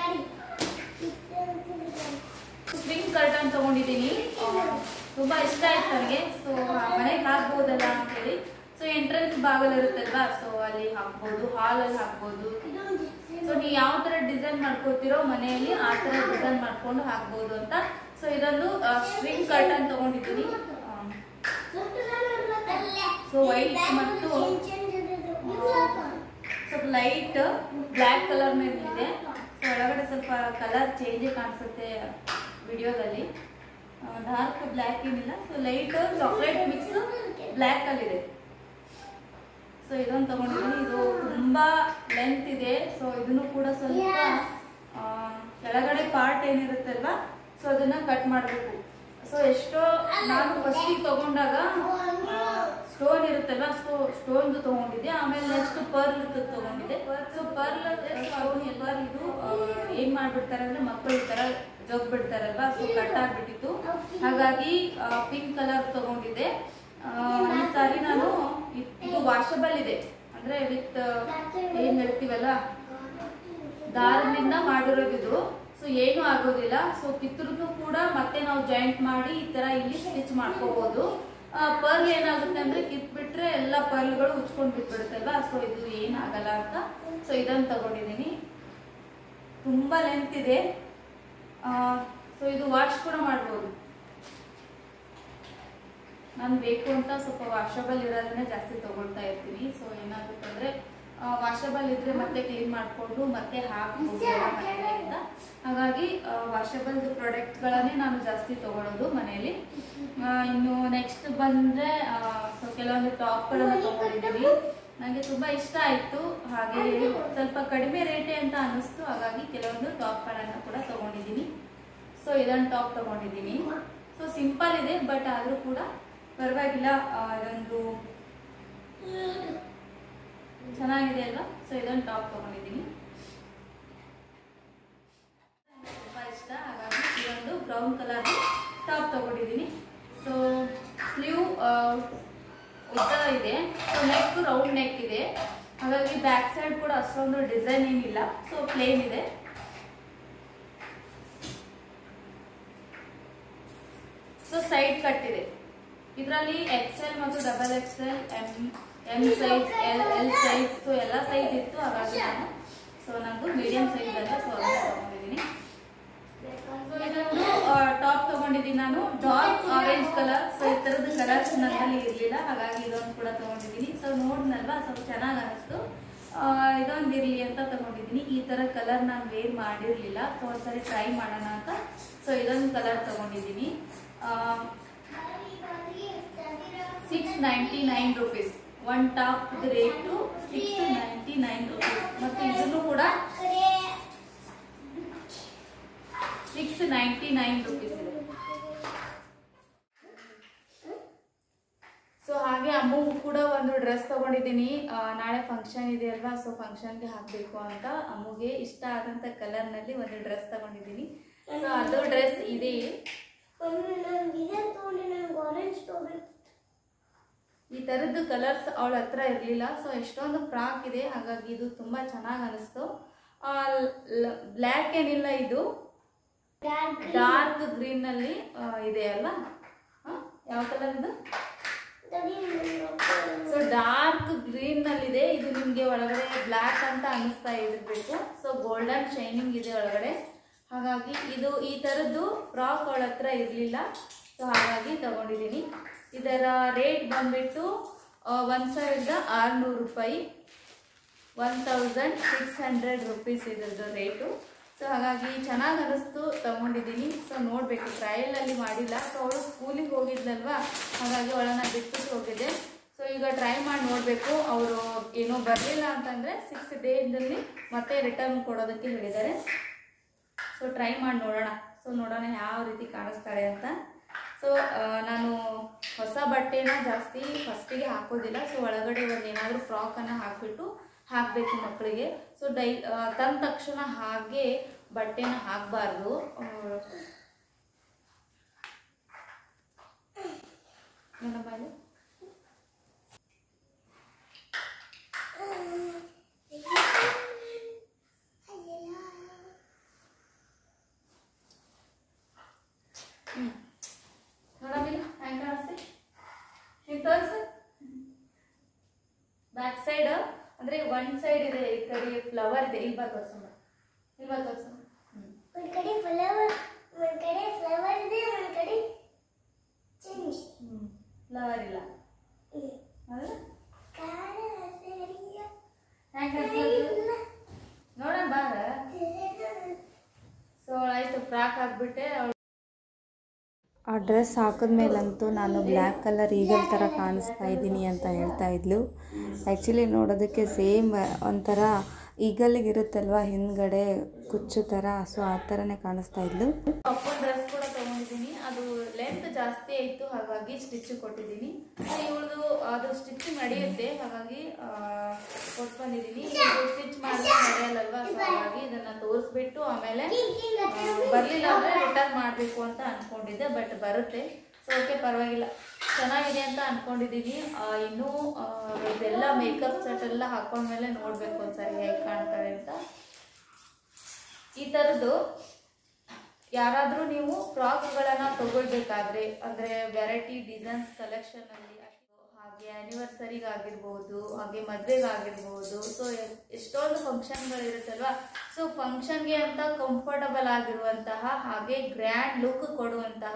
Spring curtain ತೊಗೊಂಡಿದ್ದೀನಿ, ತುಂಬ ಇಷ್ಟ ಆಯ್ತು ನನಗೆ. ಸೊ ಮನೆಗೆ ಹಾಕ್ಬೋದಲ್ಲ ಅಂತೇಳಿ. ಸೊ ಎಂಟ್ರೆನ್ಸ್ ಬಾಗಲ್ ಇರುತ್ತಲ್ವಾ, ಸೊ ಅಲ್ಲಿ ಹಾಕ್ಬೋದು, ಹಾಲಲ್ಲಿ ಹಾಕ್ಬೋದು. ಸೊ ನೀವು ಯಾವ ಥರ ಡಿಸೈನ್ ಮಾಡ್ಕೋತಿರೋ ಮನೆಯಲ್ಲಿ ಆ ಥರ ಡಿಸೈನ್ ಮಾಡ್ಕೊಂಡು ಹಾಕ್ಬೋದು ಅಂತ. ಸೊ ಇದೊಂದು ಸ್ಪ್ರಿಂಗ್ ಕರ್ಟನ್ ತೊಗೊಂಡಿದ್ದೀನಿ. ಸೊ ವೈಟ್ ಮತ್ತು ಸ್ವಲ್ಪ ಲೈಟ್ ಬ್ಲ್ಯಾಕ್ ಕಲರ್ ಮೇಲೆ ಇದೆ. ಸೊ ಒಳಗಡೆ ಸ್ವಲ್ಪ ಕಲರ್ ಚೇಂಜ್ ಕಾಣಿಸುತ್ತೆ ವಿಡಿಯೋದಲ್ಲಿ, ಡಾರ್ಕ್ ಬ್ಲ್ಯಾಕ್ ಏನಿಲ್ಲ. So light chocolate mix black ಅಲ್ಲಿದೆ. ಸೊ ಇದೊಂದು ತಗೊಂಡಿದ್ದೀನಿ, ಇದು ತುಂಬಾ ಲೆಂತ್ ಇದೆ. ಸೊ ಇದನ್ನು ಕೂಡ ಸ್ವಲ್ಪ ಕೆಳಗಡೆ ಪಾರ್ಟ್ ಏನಿರುತ್ತಲ್ವಾ, ಸೊ ಅದನ್ನ ಕಟ್ ಮಾಡಬೇಕು. ಸೊ ಎಷ್ಟೋ ನಾನು ಫಸ್ಟಿಗೆ ತಗೊಂಡಾಗ ಸ್ಟೋನ್ ಇರುತ್ತಲ್ವಾ, ಸೊ ಸ್ಟೋನ್ ತಗೊಂಡಿದ್ದೆ. ಆಮೇಲೆ ನೆಕ್ಸ್ಟ್ ಪರ್ಲ್ ತಗೊಂಡಿದ್ದೆ. ಸೊ ಪರ್ಲ್ ಸ್ಟೋನ್ ಪರ್ಲ್ ಇದು ಏನ್ ಮಾಡ್ಬಿಡ್ತಾರೆ ಅಂದ್ರೆ ಮಕ್ಕಳು ಈ ತರ ಜಗ್ ಬಿಡ್ತಾರಲ್ವಾ, ಸೊ ಕಟ್ ಆಗ್ಬಿಟ್ಟಿತ್ತು. ಹಾಗಾಗಿ ಪಿಂಕ್ ಕಲರ್ ತಗೊಂಡಿದ್ದೆ. ಈ ಸಾರಿ ನಾನು ಇದು ವಾಷಬಲ್ ಇದೆ, ಅಂದ್ರೆ ವಿತ್ ಏನ್ ಹೇಳ್ತೀವಲ್ಲ ದಾರದಿಂದ ಮಾಡಿರೋದಿದು. ಸೊ ಏನು ಆಗೋದಿಲ್ಲ. ಸೊ ಕಿತ್ತರೂ ಕೂಡ ಮತ್ತೆ ನಾವು ಜಾಯಿಂಟ್ ಮಾಡಿ ಈ ತರ ಇಲ್ಲಿ ಸ್ಟಿಚ್ ಮಾಡ್ಕೋಬಹುದು. ಪರ್ಲ್ ಏನಾಗುತ್ತೆ ಅಂದ್ರೆ ಕಿತ್ ಬಿಟ್ರೆ ಎಲ್ಲ ಪರ್ಲ್ಗಳು ಉಚ್ಕೊಂಡ್ ಬಿಟ್ಬಿಡುತ್ತಲ್ವಾ, ಸೊ ಇದು ಏನಾಗಲ್ಲ ಅಂತ. ಸೊ ಇದನ್ನು ತಗೊಂಡಿದ್ದೀನಿ, ತುಂಬಾ ಲೆಂತ್ ಇದೆ. ಸೊ ಇದು ವಾಶ್ ಕೂಡ ಮಾಡ್ಬೋದು. ನಾನು ಬೇಕು ಅಂತ ಸ್ವಲ್ಪ ವಾಷಬಲ್ ಇರೋದನ್ನೇ ಜಾಸ್ತಿ ತಗೊಳ್ತಾ ಇರ್ತೀನಿ. ಸೊ ಏನಾಗುತ್ತೆ ಅಂದ್ರೆ ವಾಷಬಲ್ ಇದ್ರೆ ಮತ್ತೆ ಕ್ಲೀನ್ ಮಾಡಿಕೊಂಡು ಮತ್ತೆ ಹಾಕಬಹುದು ಮನೆಯಲ್ಲಿ ಅಂತ. ಹಾಗಾಗಿ ವಾಷಬಲ್ ಪ್ರಾಡಕ್ಟ್ಗಳನ್ನೇ ನಾನು ಜಾಸ್ತಿ ತಗೊಳ್ಳೋದು ಮನೆಯಲ್ಲಿ. ಇನ್ನು ನೆಕ್ಸ್ಟ್ ಬಂದ್ರೆ ಸೊ ಕೆಲವೊಂದು ಟಾಪ್ಗಳನ್ನು ತಗೊಂಡಿದ್ದೀನಿ, ನನಗೆ ತುಂಬಾ ಇಷ್ಟ ಆಯಿತು. ಹಾಗೆ ಸ್ವಲ್ಪ ಕಡಿಮೆ ರೇಟೇ ಅಂತ ಅನ್ನಿಸ್ತು, ಹಾಗಾಗಿ ಕೆಲವೊಂದು ಟಾಪ್ಗಳನ್ನು ಕೂಡ ತಗೊಂಡಿದ್ದೀನಿ. ಸೊ ಇದೊಂದು ಟಾಪ್ ತಗೊಂಡಿದ್ದೀನಿ. ಸೊ ಸಿಂಪಲ್ ಇದೆ, ಬಟ್ ಆದರೂ ಕೂಡ ಪರವಾಗಿಲ್ಲ, ಇದೊಂದು ಚೆನ್ನಾಗಿದೆ ಅಲ್ವಾ. ಸೊ ಇದೊಂದು ಟಾಪ್ ತಗೊಂಡಿದ್ದೀನಿ, ತುಂಬಾ ಇಷ್ಟ. ಹಾಗಾಗಿ ಇದೊಂದು ಬ್ರೌನ್ ಕಲರ್ ಟಾಪ್ ತಗೊಂಡಿದ್ದೀನಿ. ಸೊ ಸ್ಲೀವ್ ಉದ್ದ ಇದೆ, ಸೊ ನೆಕ್ ರೌಂಡ್ ನೆಕ್ ಇದೆ. ಹಾಗಾಗಿ ಬ್ಯಾಕ್ ಸೈಡ್ ಕೂಡ ಅಷ್ಟೊಂದು ಡಿಸೈನ್ ಏನಿಲ್ಲ, ಸೊ ಪ್ಲೇನ್ ಇದೆ. ಸೊ ಸೈಡ್ ಕಟ್ ಇದೆ. ಇದರಲ್ಲಿ ಎಕ್ಸೆಲ್ ಮತ್ತು double XL, M M size, L L size, so ಎಲ್ಲ ಸೈಜ್ ಇತ್ತು. ಹಾಗಾಗಿ ನಾನು ಸೊ ನಂದು ಮೀಡಿಯಂ ಸೈಜ್ ಅಲ್ಲ, ಸೊ ಅದನ್ನ ತಗೊಂಡಿದ್ದೀನಿ. ಸೊ ಇದೊಂದು ಟಾಪ್ ತಗೊಂಡಿದ್ದೀನಿ ನಾನು, ಡಾರ್ಕ್ ಆರೆಂಜ್ ಕಲರ್. ಸೊ ಈ ತರದ ಕಲರ್ಸ್ ನನ್ನಲ್ಲಿ ಇರಲಿಲ್ಲ, ಹಾಗಾಗಿ ಇದೊಂದು ಕೂಡ ತಗೊಂಡಿದ್ದೀನಿ. ಸೊ ನೋಡಿನಲ್ವಾ, ಸ್ವಲ್ಪ ಚೆನ್ನಾಗಿ ಅನಿಸ್ತು, ಇದೊಂದು ಇರಲಿ ಅಂತ ತಗೊಂಡಿದ್ದೀನಿ. ಈ ತರ ಕಲರ್ ನಾನು ವೇರ್ ಮಾಡಿರಲಿಲ್ಲ, ಸೊ ಒಂದ್ಸರಿ ಟ್ರೈ ಮಾಡೋಣ ಅಂತ. ಸೊ ಇದೊಂದು ಕಲರ್ ತಗೊಂಡಿದ್ದೀನಿ. Six ninety nine rupees one top rate six ninety nine rupees. ಮತ್ತು ಇದನ್ನು ಕೂಡ ಸಿಕ್ಸ್ ನೈಂಟಿ ನೈನ್ ರುಪೀಸ್ ಇದೆ. ಸೊ ಹಾಗೆ ಅಮ್ಮಗೂ ಕೂಡ ಒಂದು ಡ್ರೆಸ್ ತಗೊಂಡಿದ್ದೀನಿ. ನಾಳೆ ಫಂಕ್ಷನ್ ಇದೆ ಅಲ್ವಾ, ಸೊ ಫಂಕ್ಷನ್ಗೆ ಹಾಕಬೇಕು ಅಂತ ಅಮ್ಮಗೆ ಇಷ್ಟ ಆದಂಥ ಕಲರ್ನಲ್ಲಿ ಒಂದು ಡ್ರೆಸ್ ತಗೊಂಡಿದ್ದೀನಿ. ಸೊ ಅದು ಡ್ರೆಸ್ ಇದೆ. ಈ ತರದ್ದು ಕಲರ್ಸ್ ಅವಳ ಹತ್ರ ಇರಲಿಲ್ಲ, ಸೊ ಎಷ್ಟೊಂದು ಫ್ರಾಕ್ ಇದೆ, ಹಾಗಾಗಿ ಇದು ತುಂಬಾ ಚೆನ್ನಾಗಿ ಅನಿಸ್ತು. ಬ್ಲ್ಯಾಕ್ ಏನಿಲ್ಲ, ಇದು ಡಾರ್ಕ್ ಗ್ರೀನ್ ನಲ್ಲಿ ಇದೆ ಅಲ್ವಾ. ಯಾವ ಕಲರ್ ಇದು? ಸೊ ಡಾರ್ಕ್ ಗ್ರೀನ್ ನಲ್ಲಿ ಇದೆ. ಇದು ನಿಮ್ಗೆ ಒಳಗಡೆ ಬ್ಲ್ಯಾಕ್ ಅಂತ ಅನಿಸ್ತಾ ಇರಬೇಕು. ಸೊ ಗೋಲ್ಡನ್ ಶೈನಿಂಗ್ ಇದೆ ಒಳಗಡೆ, ಹಾಗಾಗಿ ಇದು ಈ ತರದ್ದು ಫ್ರಾಕ್ ಅವಳ ಹತ್ರ ಇರಲಿಲ್ಲ, ಸೊ ಹಾಗಾಗಿ ತಗೊಂಡಿದ್ದೀನಿ. ಇದರ ರೇಟ್ ಬಂದ್ಬಿಟ್ಟು ಒಂದು ಸಾವಿರದ ಆರುನೂರು ರೂಪಾಯಿ, one thousand six hundred rupees ಇದರದ್ದು ರೇಟು. ಸೊ ಹಾಗಾಗಿ ಚೆನ್ನಾಗಿ ಅನ್ನಿಸ್ತು, ತೊಗೊಂಡಿದ್ದೀನಿ. ಸೊ ನೋಡಬೇಕು, ಟ್ರಯಲಲ್ಲಿ ಮಾಡಿಲ್ಲ. ಸೊ ಅವಳು ಸ್ಕೂಲಿಗೆ ಹೋಗಿದ್ಲಲ್ವ, ಹಾಗಾಗಿ ಅವಳನ್ನು ಬಿಟ್ಬಿಟ್ಟು ಹೋಗಿದ್ದೆ. ಸೊ ಈಗ ಟ್ರೈ ಮಾಡಿ ನೋಡಬೇಕು. ಅವರು ಏನೋ ಬರಲಿಲ್ಲ ಅಂತಂದರೆ ಸಿಕ್ಸ್ ಡೇದಲ್ಲಿ ಮತ್ತೆ ರಿಟರ್ನ್ ಕೊಡೋದಕ್ಕೆ ಹೇಳಿದ್ದಾರೆ. ಸೊ ಟ್ರೈ ಮಾಡಿ ನೋಡೋಣ. ಸೊ ನೋಡೋಣ ಯಾವ ರೀತಿ ಕಾಣಿಸ್ತಾಳೆ ಅಂತ. ಸೊ ನಾನು ಹೊಸ ಬಟ್ಟೆನ ಜಾಸ್ತಿ ಫಸ್ಟಿಗೆ ಹಾಕೋದಿಲ್ಲ. ಸೊ ಒಳಗಡೆ ಒಂದು ಏನಾದರೂ ಫ್ರಾಕನ್ನು ಹಾಕಿಬಿಟ್ಟು ಹಾಕಬೇಕು ಮಕ್ಕಳಿಗೆ. ಸೊ ಡೈ ತಂದ ತಕ್ಷಣ ಹಾಗೆ ಬಟ್ಟೆನ ಹಾಕಬಾರ್ದು. ನನ್ನ ಬಾಯಲ್ಲಿ ಹ್ಞೂ ನೋಡೋದಿಲ್ಲ ಹೆಂಗೆ ಕಾಣಿಸ್ತೆ, ಹಿಂಗೆ ತೋರಿಸಿ. ಬ್ಯಾಕ್ ಸೈಡ್ ಅಂದರೆ ಒನ್ ಸೈಡ್ ಇದೆ, ಈ ಕಡೆ ಫ್ಲವರ್ ಇದೆ. ಇಲ್ಲಿ ಬಾ ತೋರಿಸೋಣ, ಇಲ್ಲಿ ಬಾ ತೋರಿಸೋಣ. ಒಂದು ಕಡೆ ಫ್ಲವರ್, ಒಂದು ಕಡೆ ಫ್ಲವರ್ ಇದೆ, ಒಂದು ಕಡೆ ಚೇಂಜ್. ಹ್ಞೂ ಫ್ಲವರ್ ಇಲ್ಲ ಹೌದಾ? ಹೆಂಗೆ ಕಾಣಿಸ್ತು ನೋಡೋಣ ಬಾರ. ಸೊ ಆಯಿತು, ಫ್ರಾಕ್ ಹಾಕ್ಬಿಟ್ಟೆ. ಅವಳು ಆ ಡ್ರೆಸ್ ಹಾಕಿದ್ಮೇಲಂತೂ ನಾನು ಬ್ಲ್ಯಾಕ್ ಕಲರ್ ಈಗಲ್ ಥರ ಕಾಣಿಸ್ತಾ ಇದ್ದೀನಿ ಅಂತ ಹೇಳ್ತಾ ಇದ್ಲು. ಆ್ಯಕ್ಚುಲಿ ನೋಡೋದಕ್ಕೆ ಸೇಮ್ ಒಂಥರ ಈಗಲ್ಲಿಗಿರುತ್ತಲ್ವ ಹಿಂದ್ಗಡೆ ಕುಚ್ಚು ಥರ, ಸೊ ಆ ಥರನೇ ಕಾಣಿಸ್ತಾ ಇದ್ಲು. ಅಪ್ಪನ ಡ್ರೆಸ್ ಕೂಡ ತೊಗೊಂಡಿದ್ದೀನಿ. ಅದು ಲೆಂತ್ ಜಾಸ್ತಿ ಆಯಿತು, ಹಾಗಾಗಿ ಸ್ಟಿಚ್ ಕೊಟ್ಟಿದ್ದೀನಿ. ಇವಳದು ಅದು ಸ್ಟಿಚ್ ನಡೆಯುತ್ತೆ, ಹಾಗಾಗಿ ಕೊಟ್ಟು ಬಂದಿದ್ದೀನಿ. ಸ್ಟಿಚ್ ಮಾಡಿದ್ರೆ ನಡೆಯಲ್ಲಲ್ವ, ಸೊ ಹಾಗಾಗಿ ಇದನ್ನು ತೋರಿಸ್ಬಿಟ್ಟು ಆಮೇಲೆ ಬರಲಿಲ್ಲ ಅಂದರೆ ರಿಟರ್ನ್ ಮಾಡಬೇಕು ಅಂತ ಅಂದ್ಕೊಂಡಿದ್ದೆ. ಬಟ್ ಬರುತ್ತೆ. ಸೊ ಓಕೆ, ಪರವಾಗಿಲ್ಲ, ಚೆನ್ನಾಗಿದೆ ಅಂತ ಅಂದ್ಕೊಂಡಿದ್ದೀನಿ. ಇನ್ನೂ ಇದೆಲ್ಲ ಮೇಕಪ್ ಸೆಟ್ ಎಲ್ಲ ಹಾಕೊಂಡ್ಮೇಲೆ ನೋಡಬೇಕು ಒಂದ್ಸರಿ ಹೇಗೆ ಕಾಣ್ತಾರೆ ಅಂತ. ಈ ಥರದ್ದು ಯಾರಾದರೂ ನೀವು ಫ್ರಾಕ್ಗಳನ್ನು ತಗೊಳ್ಬೇಕಾದ್ರೆ, ಅಂದರೆ ವೆರೈಟಿ ಡಿಸೈನ್ಸ್ ಕಲೆಕ್ಷನಲ್ಲಿ, ಹಾಗೆ ಆ್ಯನಿವರ್ಸರಿಗಾಗಿರ್ಬೋದು, ಹಾಗೆ ಮದುವೆಗಾಗಿರ್ಬೋದು, ಸೊ ಎಷ್ಟೊಂದು ಫಂಕ್ಷನ್ಗಳಿರುತ್ತಲ್ವ. ಸೊ ಫಂಕ್ಷನ್ಗೆ ಅಂತ ಕಂಫರ್ಟಬಲ್ ಆಗಿರುವಂತಹ ಹಾಗೆ ಗ್ರ್ಯಾಂಡ್ ಲುಕ್ ಕೊಡುವಂತಹ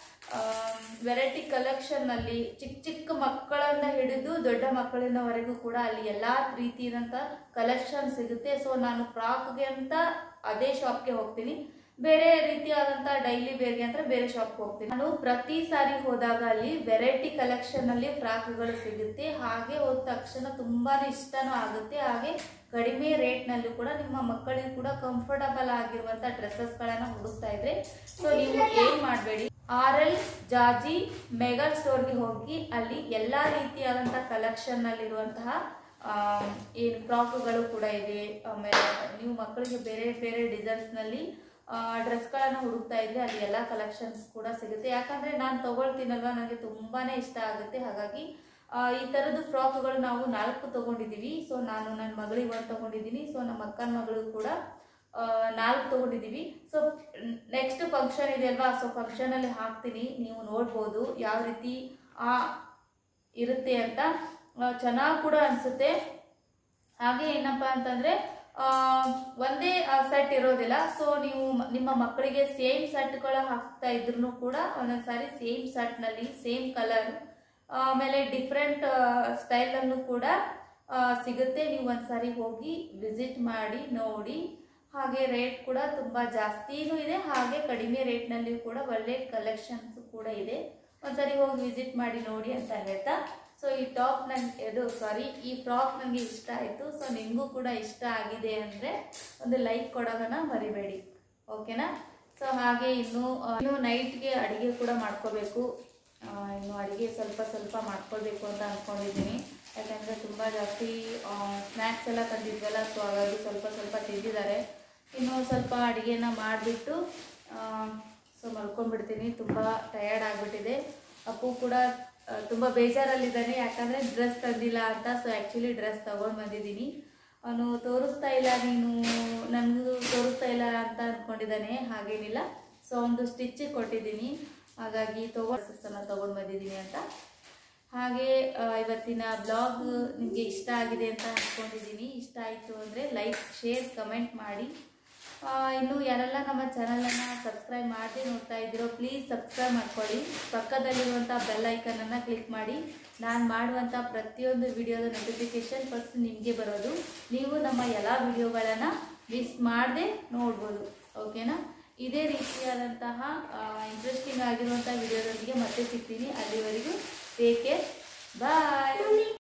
ವೆರೈಟಿ ಕಲೆಕ್ಷನ್ನಲ್ಲಿ ಚಿಕ್ಕ ಚಿಕ್ಕ ಮಕ್ಕಳನ್ನ ಹಿಡಿದು ದೊಡ್ಡ ಮಕ್ಕಳಿನವರೆಗೂ ಕೂಡ ಅಲ್ಲಿ ಎಲ್ಲ ರೀತಿಯಾದಂಥ ಕಲೆಕ್ಷನ್ ಸಿಗುತ್ತೆ. ಸೊ ನಾನು ಫ್ರಾಕ್ಗೆ ಅಂತ ಅದೇ ಶಾಪ್ಗೆ ಹೋಗ್ತೀನಿ, ಬೇರೆ ರೀತಿಯಾದಂಥ ಡೈಲಿ ವೇರ್ಗೆ ಅಂತ ಬೇರೆ ಶಾಪ್ಗೆ ಹೋಗ್ತೀನಿ. ನಾನು ಪ್ರತಿ ಸಾರಿ ಹೋದಾಗ ಅಲ್ಲಿ ವೆರೈಟಿ ಕಲೆಕ್ಷನ್ ಅಲ್ಲಿ ಫ್ರಾಕ್ಗಳು ಸಿಗುತ್ತೆ. ಹಾಗೆ ಹೋದ ತಕ್ಷಣ ತುಂಬಾನೇ ಇಷ್ಟನೂ ಆಗುತ್ತೆ. ಹಾಗೆ ಕಡಿಮೆ ರೇಟ್ನಲ್ಲೂ ಕೂಡ ನಿಮ್ಮ ಮಕ್ಕಳಿಗೂ ಕೂಡ ಕಂಫರ್ಟಬಲ್ ಆಗಿರುವಂಥ ಡ್ರೆಸ್ಸಸ್ಗಳನ್ನು ಹುಡುಕ್ತಾ ಇದ್ರೆ ಸೊ ನೀವು ಏನು ಮಾಡಬೇಡಿ, ಆರ್ ಎಲ್ ಜಾಜಿ ಮೆಗಾ ಸ್ಟೋರ್ಗೆ ಹೋಗಿ ಅಲ್ಲಿ ಎಲ್ಲ ರೀತಿಯಾದಂಥ ಕಲೆಕ್ಷನ್ನಲ್ಲಿರುವಂತಹ ಏನು ಫ್ರಾಕ್ಗಳು ಕೂಡ ಇದೆ. ಆಮೇಲೆ ನೀವು ಮಕ್ಕಳಿಗೆ ಬೇರೆ ಬೇರೆ ಡಿಸೈನ್ಸ್ನಲ್ಲಿ ಡ್ರೆಸ್ಗಳನ್ನು ಹುಡುಕ್ತಾ ಇದ್ರೆ ಅಲ್ಲಿ ಎಲ್ಲ ಕಲೆಕ್ಷನ್ಸ್ ಕೂಡ ಸಿಗುತ್ತೆ. ಯಾಕಂದರೆ ನಾನು ತೊಗೊಳ್ತೀನಲ್ವ, ನನಗೆ ತುಂಬಾ ಇಷ್ಟ ಆಗುತ್ತೆ. ಹಾಗಾಗಿ ಈ ಥರದ್ದು ಫ್ರಾಕ್ಗಳು ನಾವು ನಾಲ್ಕು ತೊಗೊಂಡಿದ್ದೀವಿ. ಸೊ ನಾನು ನನ್ನ ಮಗಳಿಗೆ ಒಂದು ತೊಗೊಂಡಿದ್ದೀನಿ. ಸೊ ನಮ್ಮ ಅಕ್ಕನ ಮಗಳಿಗೂ ಕೂಡ ನಾಲ್ಕು ತೊಗೊಂಡಿದ್ದೀವಿ. ಸೊ ನೆಕ್ಸ್ಟ್ ಫಂಕ್ಷನ್ ಇದೆ ಅಲ್ವಾ, ಸೊ ಫಂಕ್ಷನಲ್ಲಿ ಹಾಕ್ತೀನಿ, ನೀವು ನೋಡ್ಬೋದು ಯಾವ ರೀತಿ ಆ ಇರುತ್ತೆ ಅಂತ. ಚೆನ್ನಾಗಿ ಕೂಡ ಅನಿಸುತ್ತೆ. ಹಾಗೆ ಏನಪ್ಪ ಅಂತಂದರೆ ಒಂದೇ ಸೆಟ್ ಇರೋದಿಲ್ಲ. ಸೊ ನೀವು ನಿಮ್ಮ ಮಕ್ಕಳಿಗೆ ಸೇಮ್ ಸೆಟ್ಗಳು ಹಾಕ್ತಾ ಇದ್ರೂ ಕೂಡ ಒಂದೊಂದು ಸಾರಿ ಸೇಮ್ ಸೆಟ್ನಲ್ಲಿ ಸೇಮ್ ಕಲರ್ ಆಮೇಲೆ ಡಿಫ್ರೆಂಟ್ ಸ್ಟೈಲನ್ನು ಕೂಡ ಸಿಗುತ್ತೆ. ನೀವು ಒಂದ್ಸಾರಿ ಹೋಗಿ ವಿಸಿಟ್ ಮಾಡಿ ನೋಡಿ. ಹಾಗೆ ರೇಟ್ ಕೂಡ ತುಂಬ ಜಾಸ್ತಿನೂ ಇದೆ, ಹಾಗೆ ಕಡಿಮೆ ರೇಟ್ನಲ್ಲಿ ಕೂಡ ಒಳ್ಳೆ ಕಲೆಕ್ಷನ್ಸ್ ಕೂಡ ಇದೆ. ಒಂದ್ಸರಿ ಹೋಗಿ ವಿಸಿಟ್ ಮಾಡಿ ನೋಡಿ ಅಂತ ಹೇಳ್ತಾ, ಸೊ ಈ ಟಾಪ್ ನನಗೆ ಇದು ಸಾರಿ ಈ ಫ್ರಾಕ್ ನನಗೆ ಇಷ್ಟ ಆಯಿತು. ಸೊ ನಿಮಗೂ ಕೂಡ ಇಷ್ಟ ಆಗಿದೆ ಅಂದರೆ ಒಂದು ಲೈಕ್ ಕೊಡೋದನ್ನು ಮರಿಬೇಡಿ, ಓಕೆನಾ. ಸೊ ಹಾಗೆ ಇನ್ನು ಇನ್ನು ನೈಟ್ಗೆ ಅಡುಗೆ ಕೂಡ ಮಾಡ್ಕೋಬೇಕು. ಇನ್ನು ಅಡುಗೆ ಸ್ವಲ್ಪ ಸ್ವಲ್ಪ ಮಾಡ್ಕೊಳ್ಬೇಕು ಅಂತ ಅಂದ್ಕೊಂಡಿದ್ದೀನಿ. ಯಾಕಂದರೆ ತುಂಬ ಜಾಸ್ತಿ ಸ್ನ್ಯಾಕ್ಸ್ ಎಲ್ಲ ತಂದಿದ್ವಲ್ಲ, ಸೊ ಹಾಗಾಗಿ ಸ್ವಲ್ಪ ಸ್ವಲ್ಪ ತಿಂದಿದ್ದಾರೆ. ಇನ್ನು ಸ್ವಲ್ಪ ಅಡುಗೆನ ಮಾಡಿಬಿಟ್ಟು ಸೊ ಮಲ್ಕೊಂಡ್ಬಿಡ್ತೀನಿ. ತುಂಬ ಟಯರ್ಡ್ ಆಗಿಬಿಟ್ಟಿದೆ. ಅಪ್ಪು ಕೂಡ ತುಂಬ ಬೇಜಾರಲ್ಲಿದ್ದಾನೆ, ಯಾಕಂದರೆ ಡ್ರೆಸ್ ತಂದಿಲ್ಲ ಅಂತ. ಸೊ ಆ್ಯಕ್ಚುಲಿ ಡ್ರೆಸ್ ತೊಗೊಂಡು ಬಂದಿದ್ದೀನಿ. ಅವನು ತೋರಿಸ್ತಾ ಇಲ್ಲ, ನೀನು ನನಗೂ ತೋರಿಸ್ತಾ ಇಲ್ಲ ಅಂತ ಅಂದ್ಕೊಂಡಿದ್ದಾನೆ. ಹಾಗೇನಿಲ್ಲ, ಸೊ ಒಂದು ಸ್ಟಿಚಿಗೆ ಕೊಟ್ಟಿದ್ದೀನಿ, ಹಾಗಾಗಿ ತೊಗೊಂಡು ತೊಗೊಂಡು ಬಂದಿದ್ದೀನಿ ಅಂತ. ಹಾಗೆ ಇವತ್ತಿನ ಬ್ಲಾಗ್ ನಿಮಗೆ ಇಷ್ಟ ಆಗಿದೆ ಅಂತ ಅಂದ್ಕೊಂಡಿದ್ದೀನಿ. ಇಷ್ಟ ಆಯಿತು ಅಂದರೆ ಲೈಕ್, ಶೇರ್, ಕಮೆಂಟ್ ಮಾಡಿ. ಇನ್ನು ಯಾರೆಲ್ಲ ನಮ್ಮ ಚಾನಲನ್ನು ಸಬ್ಸ್ಕ್ರೈಬ್ ಮಾಡದೆ ನೋಡ್ತಾ ಇದ್ದೀರೋ ಪ್ಲೀಸ್ ಸಬ್ಸ್ಕ್ರೈಬ್ ಮಾಡ್ಕೊಳ್ಳಿ. ಪಕ್ಕದಲ್ಲಿರುವಂಥ ಬೆಲ್ ಐಕನನ್ನು ಕ್ಲಿಕ್ ಮಾಡಿ. ನಾನು ಮಾಡುವಂಥ ಪ್ರತಿಯೊಂದು ವಿಡಿಯೋದ ನೋಟಿಫಿಕೇಷನ್ ಫಸ್ಟ್ ನಿಮಗೆ ಬರೋದು. ನೀವು ನಮ್ಮ ಎಲ್ಲ ವಿಡಿಯೋಗಳನ್ನು ಮಿಸ್ ಮಾಡದೆ ನೋಡ್ಬೋದು. ಓಕೆನಾ? ಇದೇ ರೀತಿಯಾದಂತಹ ಇಂಟ್ರೆಸ್ಟಿಂಗ್ ಆಗಿರುವಂಥ ವಿಡಿಯೋದೊಂದಿಗೆ ಮತ್ತೆ ಸಿಗ್ತೀನಿ. ಅಲ್ಲಿವರೆಗೂ ಟೇಕ್ ಕೇರ್, ಬಾಯ್.